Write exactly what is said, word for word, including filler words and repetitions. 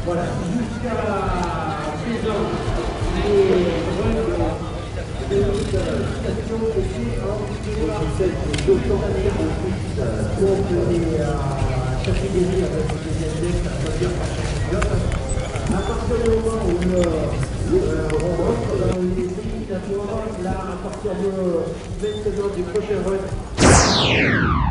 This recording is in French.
Voilà, jusqu'à présent, les règles de l'utilisation étaient enregistrées par cette autorité donc les catégories avec les index, ça veut dire à partir du moment où on rentre dans les éliminatoires, là, à partir de vingt secondes du prochain run,